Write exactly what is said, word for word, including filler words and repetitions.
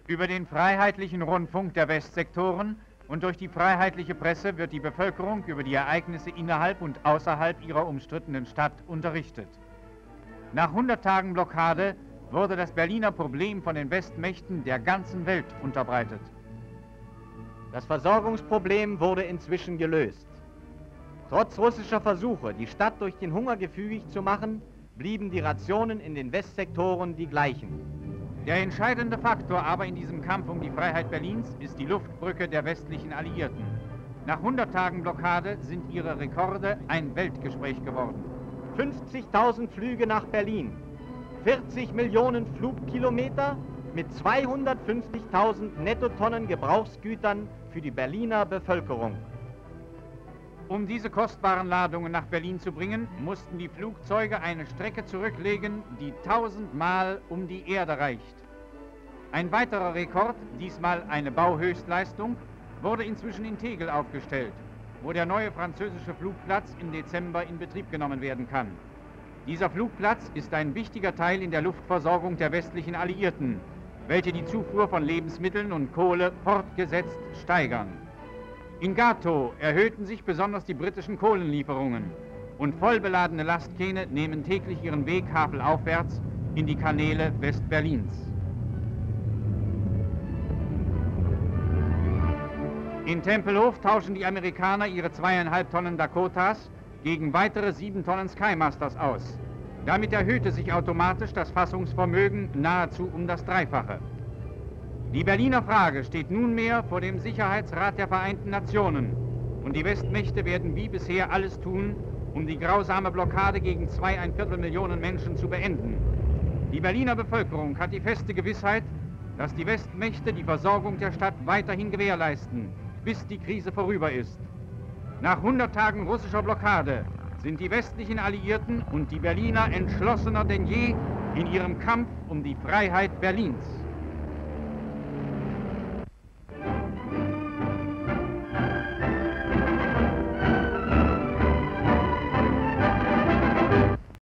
Über den freiheitlichen Rundfunk der Westsektoren und durch die freiheitliche Presse wird die Bevölkerung über die Ereignisse innerhalb und außerhalb ihrer umstrittenen Stadt unterrichtet. Nach hundert Tagen Blockade wurde das Berliner Problem von den Westmächten der ganzen Welt unterbreitet. Das Versorgungsproblem wurde inzwischen gelöst. Trotz russischer Versuche, die Stadt durch den Hunger gefügig zu machen, blieben die Rationen in den Westsektoren die gleichen. Der entscheidende Faktor aber in diesem Kampf um die Freiheit Berlins ist die Luftbrücke der westlichen Alliierten. Nach hundert Tagen Blockade sind ihre Rekorde ein Weltgespräch geworden. fünfzigtausend Flüge nach Berlin, vierzig Millionen Flugkilometer mit zweihundertfünfzigtausend Nettotonnen Gebrauchsgütern für die Berliner Bevölkerung. Um diese kostbaren Ladungen nach Berlin zu bringen, mussten die Flugzeuge eine Strecke zurücklegen, die tausendmal um die Erde reicht. Ein weiterer Rekord, diesmal eine Bauhöchstleistung, wurde inzwischen in Tegel aufgestellt, wo der neue französische Flugplatz im Dezember in Betrieb genommen werden kann. Dieser Flugplatz ist ein wichtiger Teil in der Luftversorgung der westlichen Alliierten, welche die Zufuhr von Lebensmitteln und Kohle fortgesetzt steigern. In Gatow erhöhten sich besonders die britischen Kohlenlieferungen und vollbeladene Lastkähne nehmen täglich ihren Weg havelaufwärts in die Kanäle Westberlins. In Tempelhof tauschen die Amerikaner ihre zweieinhalb Tonnen Dakotas gegen weitere sieben Tonnen Skymasters aus. Damit erhöhte sich automatisch das Fassungsvermögen nahezu um das Dreifache. Die Berliner Frage steht nunmehr vor dem Sicherheitsrat der Vereinten Nationen und die Westmächte werden wie bisher alles tun, um die grausame Blockade gegen zweieinviertel Millionen Menschen zu beenden. Die Berliner Bevölkerung hat die feste Gewissheit, dass die Westmächte die Versorgung der Stadt weiterhin gewährleisten, bis die Krise vorüber ist. Nach hundert Tagen russischer Blockade sind die westlichen Alliierten und die Berliner entschlossener denn je in ihrem Kampf um die Freiheit Berlins.